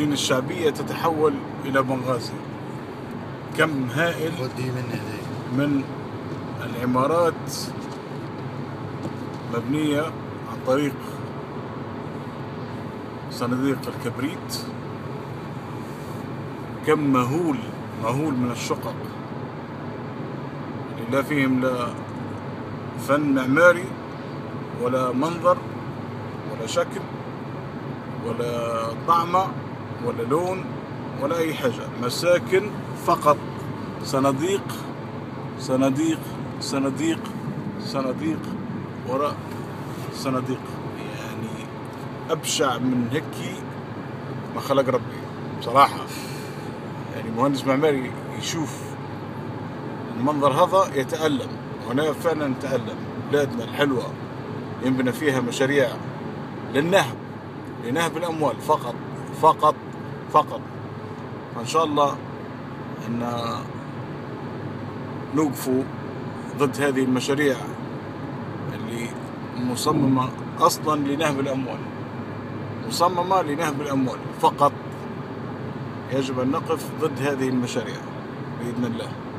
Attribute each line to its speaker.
Speaker 1: فلسطين الشعبية تتحول إلى بنغازي. كم هائل من العمارات مبنية عن طريق صناديق الكبريت، كم مهول من الشقق اللي لا فيهم لا فن معماري ولا منظر ولا شكل ولا طعمة ولا لون ولا أي حاجة، مساكن فقط صناديق صناديق صناديق صناديق وراء صناديق. يعني أبشع من هيك ما خلق ربي بصراحة. يعني مهندس معماري يشوف المنظر هذا يتألم، وأنا فعلا نتألم. بلادنا الحلوة ينبنى فيها مشاريع لنهب الأموال فقط فقط فقط. فإن شاء الله أن نوقفوا ضد هذه المشاريع اللي مصممة أصلا لنهب الأموال، فقط. يجب أن نقف ضد هذه المشاريع بإذن الله.